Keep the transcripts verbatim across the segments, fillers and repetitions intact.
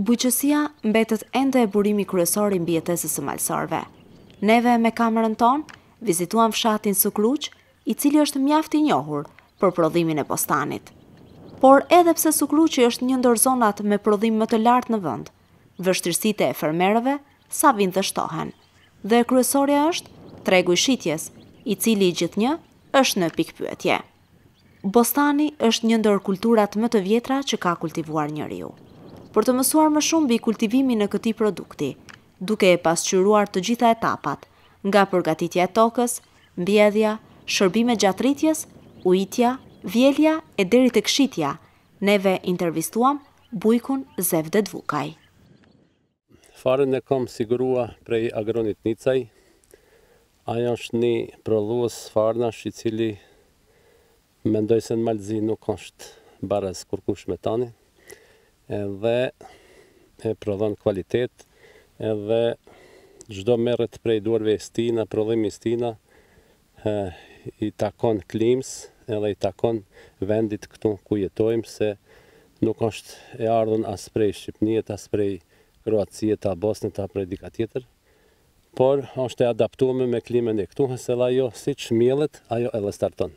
Bujqësia mbetet ende e burimi kryesor i mbijetesës së malësorëve. Neve me kamerën tonë vizituam fshatin Sukluq, i cili është mjaft i njohur për prodhimin e bostanit. Por edhe pse Sukluqi është një ndër zonat me prodhim më të lartë në vend, vështirësitë e fermerëve sa vind dhe shtohen. Dhe kryesorja është tregu i shitjes, i cili gjithnjë është në pikpyetje. Bostani është një ndër kulturat më të vjetra që ka kultivuar njeriu. Për të mësuar më shumë mbi kultivimin e këtij produkti, duke e pasqyruar të gjitha etapat, nga përgatitja e tokës, mbjedhja, shërbime gjatë rritjes, ujitja, vjelja e deri tek shitja, neve intervistuam Bujkun Zevdet Vukaj. Farën e kam sigurua prej agronit Nicaj. Ajo është një prodhues farnash i cili mendoj se në Malëzi nuk është baraz kurkush me tani, edhe e prodhon kvalitet, edhe çdo merret prej dorëve stina, prodhimi stina, i takon klimës, edhe i takon vendit këtu ku jetojmë, se nuk është e ardhur as prej Shqipërisë, as prej Kroacisë, a Bosnjës, a prej dika tjetër, por është e adaptuar me klimën e këtu, se ajo siç miellet, ajo edhe starton.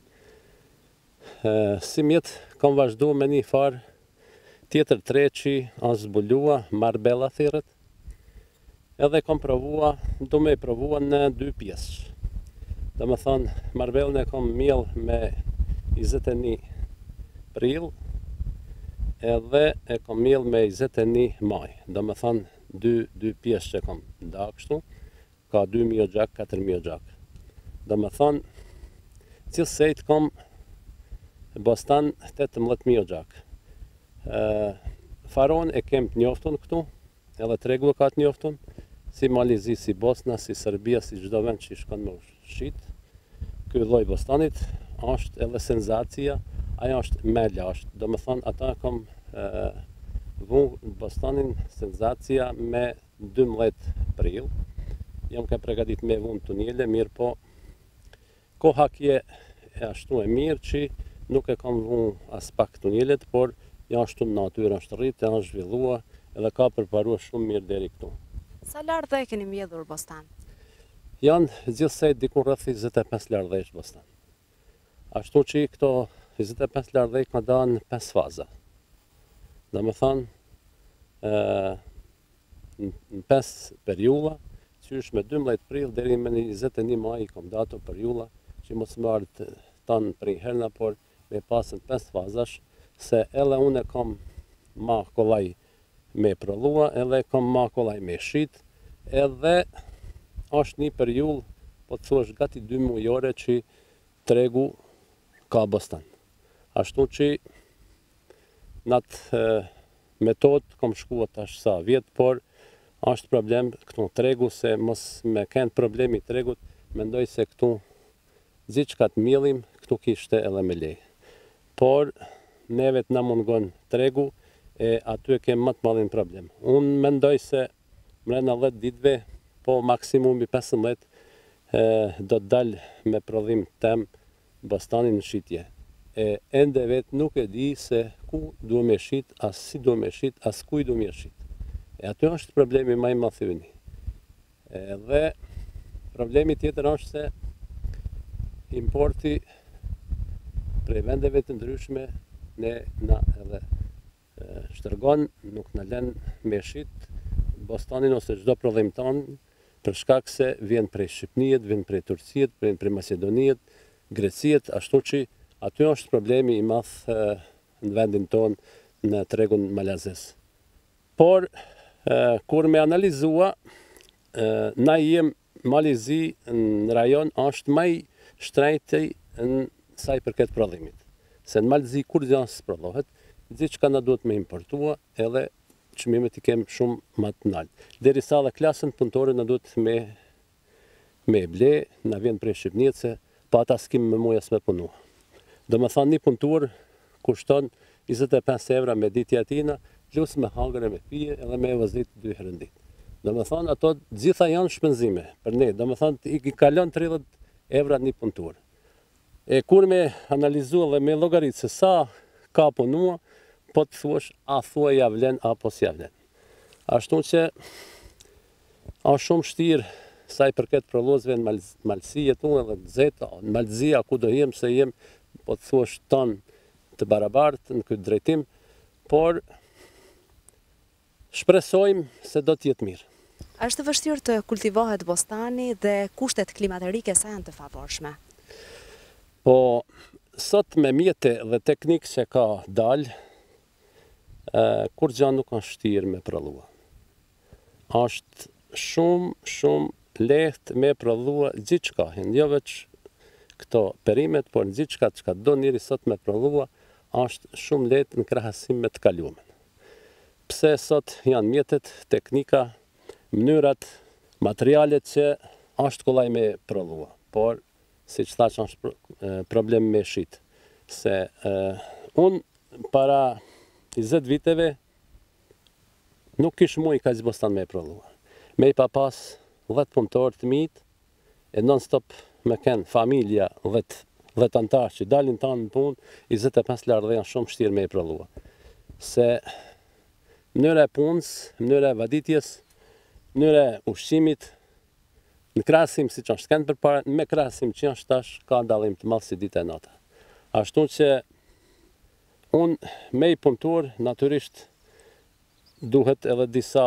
Si mjet kam vazhduar me një farë tjetër treqi, as zbulua, Marbella thirret, edhe kam provua, du me provua në dy pjesë. Dhe me thonë, Marbellën e kam miell me njëzet e një prill, edhe e kam miell me njëzet e një maj. Dhe me thonë, dy, dy pjesë që kam nda kështu, ka dy mijë gjak, katër mijë gjak. Dhe me thonë, cilësejt kam bostan tetëmbëdhjetë mijë gjak. Faron e kem të njoftun këtu, edhe tregu e ka të njoftun, si Malizi, si Bosna, si Serbia, si çdo vend që i shkon me shit. Ky lloj bostanit është edhe senzacia, ajo është me lashtë. Do me thonë, ata kam vu bostanin senzacia me dymbëdhjetë prill. Jam ka përgatit me vu në tunele, mirë po koha kje e ashtu e mirë që nuk e kam vu as pak tunelet, por jashtu në natyrë është rritë, është zhvillua, edhe ka përparuar shumë mirë deri këtu. Sa lardhe e keni mbjedhur bostan? Janë gjithsej diku rreth njëzet e pesë lardhesh bostan. Ashtu që këto njëzet e pesë lardhej ka dalë në pesë faza. Dhe me thonë, në pesë periulla, që është me dymbëdhjetë prill deri me njëzet e një maj i kam dato periulla, që mos më ardhë tanë për i herna, por me pasën pesë fazash, se edhe unë e kam ma kollaj me prodhua, edhe kam ma kollaj me shit, edhe është një periull, po të thuash gati dy mujore që tregu ka bostan. Ashtu që në atë metodë kam shkuar tash sa vjetë, por është problem këtu tregu, se mos me kënë problemi tregut, mendoj se këtu gjithçka të miellim, këtu kishte edhe me lej. Por neve të na mungon tregu, e aty e kem më të madhin problem. Unë mendoj se mrena dhjetë ditëve, po maksimumi pesëmbëdhjetë, do të dalë me prodhim tem bostanin në shitje. E ende vetë nuk e di se ku du me shit, as si du me shit, as kuj du me shit. E aty është problemi më i madh ynë. Dhe problemi tjetër është se importi prej vendeve të ndryshme ne na edhe shtërgon, nuk na lën me shit bostanin ose çdo prodhim ton, për shkak se vjen prej Shqipërisë, vjen prej Turqisë, vjen prej Maqedonisë, Grecisë, ashtu që aty është problemi i madh në vendin ton në tregun malazes. Por kur me analizua, na jem Malizi në rajon është më i shtrejti në sa i përket prodhimit. Se në Malizi kur gjë s'prodhohet, gjithçka na duhet me importua, edhe çmimet i kem shumë më të lartë. Derisa edhe klasën punëtore na duhet me me ble, na vjen prej Shqipërisë, se pa ata s'kim me muja s'me punu. Do me thonë, një punëtor kushton njëzet e pesë eura me ditja tina, plus me hangër e me pije, edhe me vëzit dy herë në ditë. Do me thonë, ato gjitha janë shpenzime për ne. Do me thonë, i kalon tridhjetë eura një punëtor. E kur me analizu dhe me llogaritë se sa ka punua, po të thuash, a thua ja vlen, apo s'ja vlen. Ashtu që, është shumë shtirë, sa i përket prolozve në malësie tu, edhe në zeta, në malëzia, ku do jem, se jem, po të thuash tonë të barabartë në këtë drejtim, por shpresojmë se do t'jetë mirë. Është vështirë të kultivohet bostani dhe kushtet klimaterike sa janë të favorshme? Po, sot me mjete dhe teknikë që ka dalë, kur gjanë nuk është shtirë me prallua. Është shumë, shumë lehtë me prallua gjithë shka, jo veç këto perimet, por gjithë shka që ka do njëri sot me prallua, është shumë lehtë në krahasim me të kalumen. Pse sot janë mjetet, teknika, mënyrat, materialet që është kollaj me prallua, por si që thash është problem me shit. Se unë para njëzet viteve nuk kish mu i ka zbostan me prallua. Me i pa pas dhjetë punëtor të mitë, e non-stop me kenë familja dhjetë antarë që dalin tanë në punë, njëzet e pesë lardhe janë shumë shtirë me i prallua. Se mënyra e punës, mënyra e vaditjes, mënyra e ushqimit, në krahasim si që është kënë për para, me krahasim që është tash, ka dalim të malë si dita e nata. Ashtu që unë me i punëtor, naturisht duhet edhe disa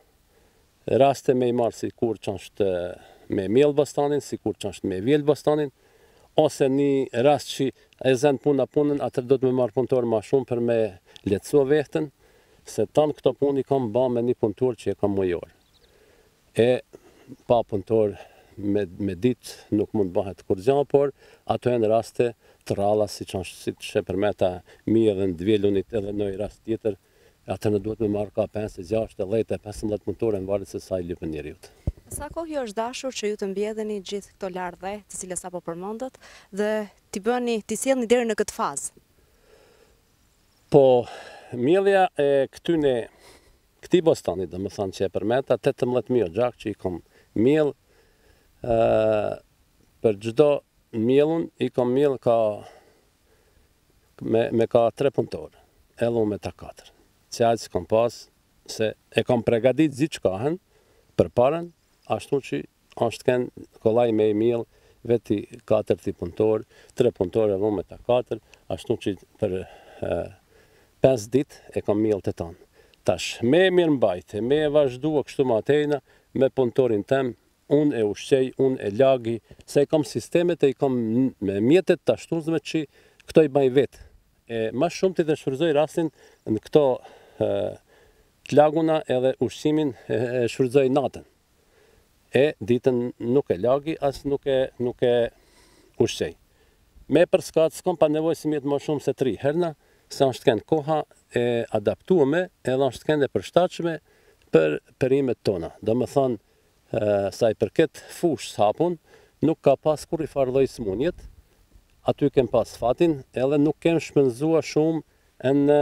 raste me i marë si kur që është me mjellë bastanin, si kur që është me vjellë bastanin, ose një rast që e zënë puna punën, atër do të me marë punëtor ma shumë për me letësua vehtën, se tanë këto punë i kam ba me një punëtor që e kam mujor. E pa punëtor me, me ditë nuk mund bëhet kur gja, por ato e në raste të ralla, si që është si që përmeta mirë dhe në dvjelunit edhe në i rast tjetër, atër në duhet me marrë ka pesë, gjashtë, dhjetë, pesëmbëdhjetë punëtore në varet se sa i lypën njeriut. Sa kohë është dashur që ju të mbjedheni gjithë këto lardhe, të cilës apo përmendët, dhe t'i bëni, t'i sjellni deri në këtë fazë? Po, mbjedhja e këtyne, këtij bostani, dhe më thanë që e përmeta, tetëmbëdhjetë mijë gjak që i kom mbjedh, për çdo mbjedhun i kom mbjedh ka me, me ka tre punëtorë, edhe unë me ta katër. Që aqë kom pas, se e kom pregadit gjithë shkahen për parën, ashtu që është kënë kollaj me i mbjedh veti katër ti punëtorë, tre punëtorë edhe unë me ta katër, ashtu që për e, pesë ditë e kom mbjedh të tanë. Tash, me mirë mbajtë, me e vazhdua kështu ma tejna, me punëtorin tem, unë e ushqej, unë e lagi, se i kom sistemet e i kom me mjetet të ashtuzme që këto i baj vetë. E ma shumë të të shfryzoj rastin në këto e, të laguna edhe ushqimin e, e shfryzoj natën. E ditën nuk e lagi, as nuk e, nuk e ushqej. Me përskatë, s'kom pa nevoj si mjetë ma shumë se tri herna, se është kënë koha e adaptuame edhe është kënë e përshtatshme për perimet tona. Do më thonë, sa i përket fush s'hapun, nuk ka pas kur i farloj smunjet, aty kem pas fatin, edhe nuk kem shpenzua shumë në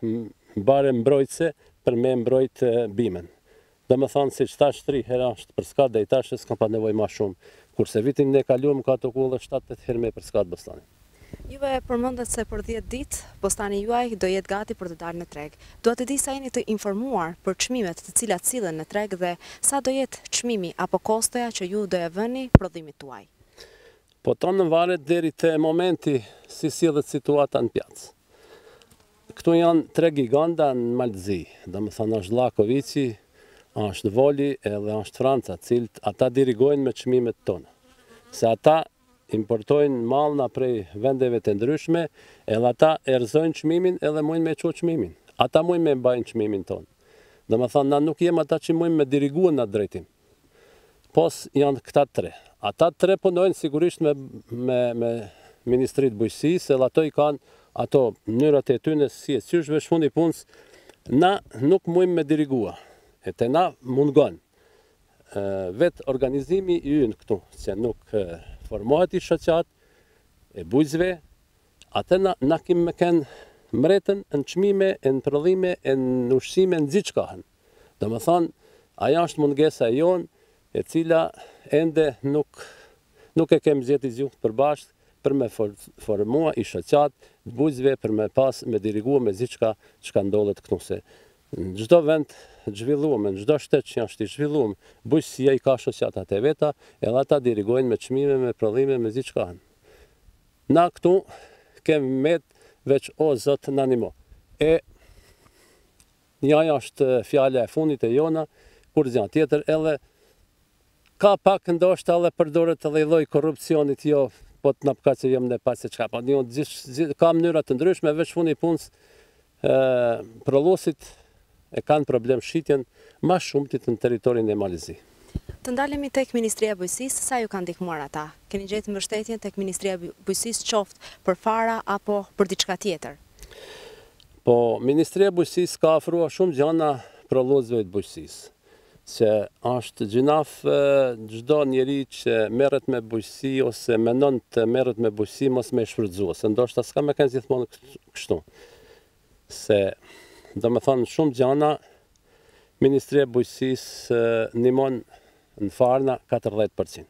bare mbrojtëse për me mbrojt bimen. Do më thonë, si që tash tri hera është përskat dhe i tash s'kam pa nevoj ma shumë, kurse vitin ne kaluam ka të kullë shtatë herë me përskat bostanin. Juve përmendet se për dhjetë ditë bostani juaj do jetë gati për të dalë në treg. Dua të di sa jeni të informuar për çmimet të cilat sillen në treg dhe sa do jetë çmimi apo kostoja që ju do e vëni prodhimit tuaj. Po tonë varet deri te momenti si sillet situata në pjacë. Këtu janë tre giganta në Malëzi, domethënë është Llakovici, është Voli edhe është Franca, cilët ata dirigojnë me çmimet tona. Se ata importojnë mallna prej vendeve të ndryshme, edhe ata erëzojnë çmimin edhe mujnë me çu çmimin. Ata mujnë me mbajnë çmimin tonë. Domethënë na nuk jem ata që mujnë me diriguan në atë drejtim. Pos janë këta tre. Ata tre punojnë sigurisht me me me Ministritë Bujqësisë, edhe ato i kanë ato mënyrat e tyre si e qyshve shfundi punës, na nuk mujmë me dirigua. E te na mungon. Vetë organizimi i ynë këtu, që nuk formohet i shoqat e bujqëve, atë na, na kim me kenë mretën në çmime, në prodhime, në ushqime, në gjithë shkahen. Do më thonë, aja është mungesa e jonë, e cila ende nuk, nuk e kem zjeti zjuhë përbashkë për me formua i shoqat bujqësve për me pas, me dirigu me gjithçka çka ndodhet këtu se. Në çdo vend zhvilluar, në çdo shtet që është i zhvilluar, bujqësia i ka shoqatat e veta, edhe ata dirigojnë me çmime, me prodhime, me gjithçka. Na këtu kemi met veç o Zot na nimo. E njaja është fjala e fundit e jona, kur zjan tjetër edhe ka pak ndoshta edhe përdoret edhe lloj korrupsionit, jo po të na përka që jam në pas se çka, po një ka mënyra të ndryshme, veç fundi punës prollosit e kanë problem shitjen ma shumëtit në territorin e Malizi. Të ndalemi tek Ministria e Bujqësisë, sa ju kanë ndihmuar ata? Keni gjetë mbështetjen tek Ministria e Bujqësisë qoftë për fara apo për diçka tjetër? Po, Ministria e Bujqësisë ka ofruar shumë gjëra prolluesve të bujqësisë. Se është gjinaf çdo njeri që merret me bujqësi ose mendon të merret me bujqësi mos me shfrytëzu, se ndoshta s'ka me kanë gjithmonë kështu. Se do me thonë shumë gjana, Ministria e Bujqësisë ndihmon në farna katërdhjetë përqind.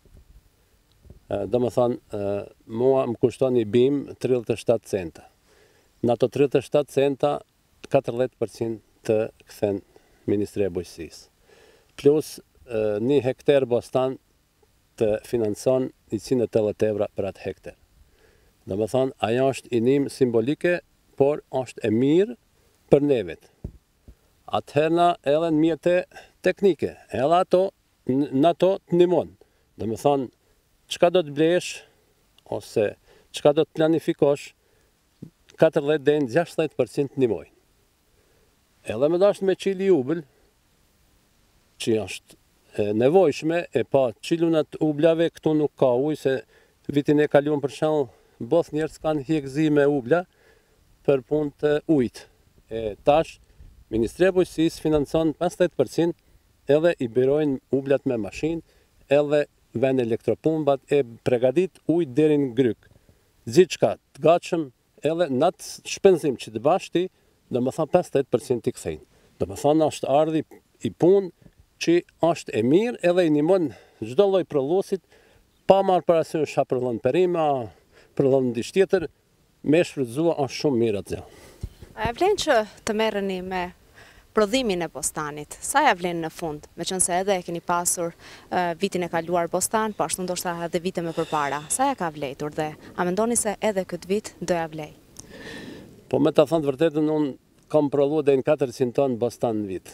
Do me thonë, mua më kushton një bim tridhjetë e shtatë centa. Në ato tridhjetë e shtatë centa, katërdhjetë përqind të kthen Ministria e Bujqësisë. Plus një hektar bostan të financon njëqind e tetëdhjetë euro për atë hektar. Do me thonë, ajo është inim simbolike, por është e mirë për nevet. Atëherna edhe në mjete teknike, edhe ato, në ato të ndihmon. Do me thonë, çka do të blesh, ose çka do të planifikosh, katërdhjetë deri në gjashtëdhjetë përqind të ndihmojnë. Edhe me dashur me qili ubël, që është nevojshme, e pa qilunat ublave këtu nuk ka ujë, se vitin e kaluar për shembull, both njerëz kanë hjekëzi me ubla për punë të ujit. E tash, Ministria e Bujqësisë financon pesëdhjetë përqind edhe i birojnë ublat me mashinë, edhe vend elektropumbat e përgatit ujë deri në gryk. Gjithçka të gatshëm, edhe në atë shpenzim që të bashti, do më thonë pesëdhjetë përqind t'i kthejnë. Do më thonë është ardhi i punë që është e mirë edhe i ndihmon çdo lloj prollosit, pa marrë parasysh sa përllon perima, përllon diç tjetër, me shfrytëzuar është shumë mirë atë. A e vlen që të merreni me prodhimin e bostanit? Sa ja vlen në fund? Meqense edhe e keni pasur uh, vitin e kaluar bostan, po ashtu ndoshta edhe vite më përpara. Sa ja ka vletur dhe a mendoni se edhe këtë vit do ja vlej? Po me të thënë të vërtetën, unë kam prodhuar deri në katërqind ton bostan në vit.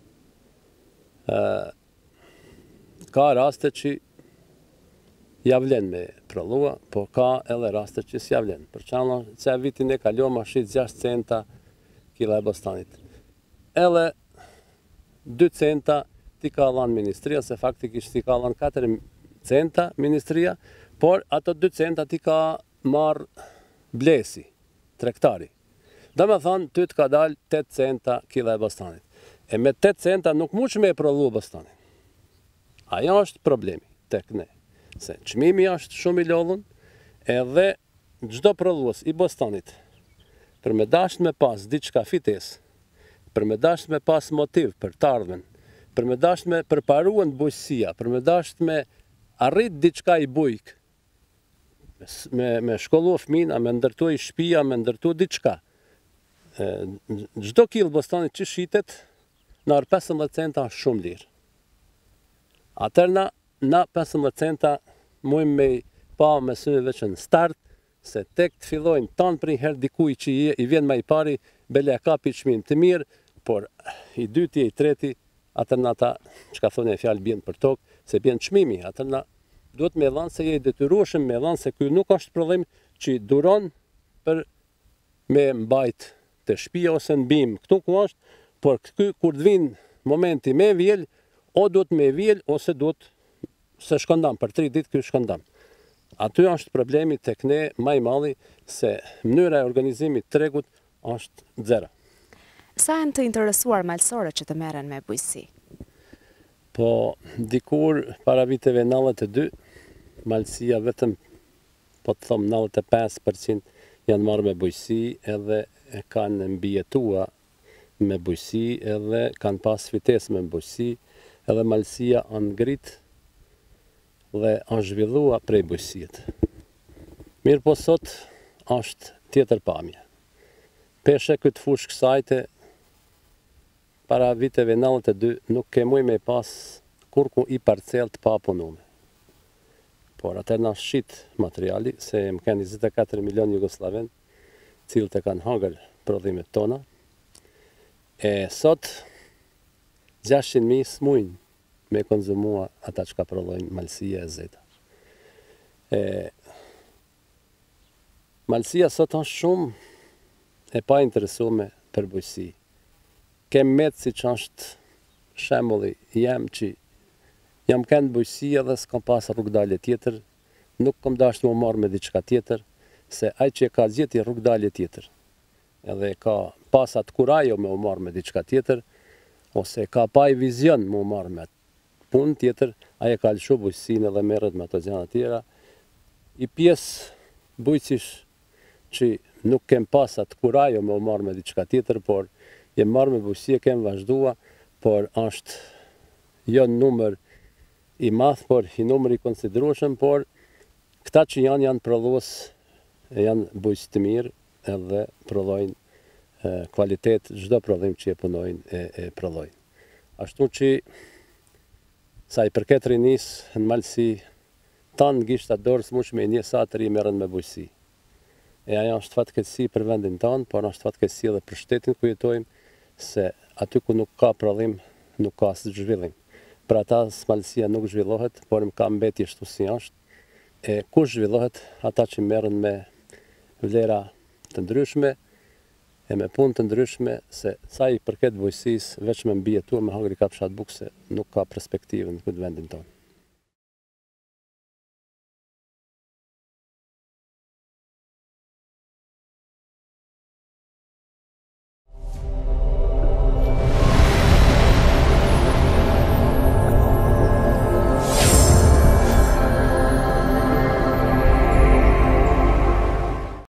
Uh, ka raste që ja vlen me prodhua, po ka edhe raste që s'ja vlen. Për shembull, që vitin e kaluar ma shit gjashtë centa kila e bostanit. Edhe dy centa ti ka dhënë ministria, se faktikisht ti ka dhënë katër centa ministria, por ato dy centa ti ka marr blesi, tregtari. Do me thonë, ty të ka dalë tetë centa kila e bostanit. E me tetë centa nuk mush me e prodhu bostanin. Ajo është problemi tek ne. Se çmimi është shumë i lodhun, edhe çdo prodhues i bostanit, për me dashur me pas diçka fites, për me dashur me pas motiv për të ardhmen, për me dashur me përparuar bujqësia, për me dashur me arrit diçka i bujk, me me shkollu fëmijë, me ndërtuaj shtëpia, me ndërtuaj diçka. Çdo kill bostanit që shitet, në arë pesëmbëdhjetë centa është shumë lirë. Atërna, na pesëmbëdhjetë centa mujmë me pa me syve veç në start, se tek të fillojnë tanë për një herë dikuj që i, i vjen ma i pari, bele ka pi çmim të mirë, por i dyti e i treti, atërna ta, që ka thonë e fjalë bjen për tokë, se bjen çmimi, atërna duhet me dhanë se je i detyrueshëm me dhanë se ky nuk është prodhim që duron për me mbajt të shtëpia ose në bim, këtu ku është, por ky kur të vinë momenti me vjel, o duhet me vjel, ose duhet se shkondam, për tri ditë ky shkondam. Aty është problemi tek ne më i madhi, se mënyra e organizimit të tregut është zero. Sa janë të interesuar malësorët që të merren me bujqësi? Po, dikur para viteve nëntëdhjetë e dy, malësia vetëm, po të thom nëntëdhjetë e pesë përqind janë marrë me bujqësi, edhe e kanë mbijetua me bujqësi, edhe kanë pas fitesë me bujqësi, edhe malësia anë ngrit dhe anë zhvillua prej bujqësit. Mirë po sot është tjetër pamje. Peshe këtë fushë kësajte, para viteve nëntëdhjetë e dy, nuk ke muj me pas kur ku i parcel të pa punume. Por atër në shqit materiali, se më kanë njëzet e katër milion Jugoslaven, cilët e kanë hangër prodhimet tona, e sot gjashtëqind mijë smujnë me konzumua ata që ka prodhojnë malësia e zeta. E, malësia sot është shumë e pa interesume për bujësi. Kem metë si që është shembulli jem që jam kënë bujësia dhe s'kam pas rrugdalje tjetër, nuk kom dashtë më marrë me diçka tjetër, se aj që e ka zgjeti rrugdalje tjetër, edhe ka pasat kurajo me u marrë me diçka tjetër, ose ka pa i vizion me u marrë me punë tjetër, aj e ka lëshu bujësin edhe merret me ato gjana tjera. I pjesë bujësish që nuk kem pasat kurajo me u marrë me diçka tjetër, por jem marrë me bujësi e kem vazhdua, por është jo numër i madh, por i numër i konsiderueshëm, por këta që janë janë prodhues, janë bujës të mirë edhe prodhojnë e, kvalitet, çdo prodhim që e punojnë e, e prodhojnë. Ashtu që sa i përket rinis në malësi, tanë gishta dorës mush me një sa të ri merren me bujësi. E ajo është fatkeqësi për vendin tanë, por është fatkeqësi edhe për shtetin ku jetojmë, se aty ku nuk ka prodhim, nuk ka asë zhvillim. Për ata malësia nuk zhvillohet, por më ka mbeti ashtu si është. E kush zhvillohet? Ata që merren me vlera të ndryshme, e me punë të ndryshme, se sa i përket bujësisë, veç me mbijetuar me hangër i kapshat bukse, nuk ka perspektivën në këtë vendin tonë.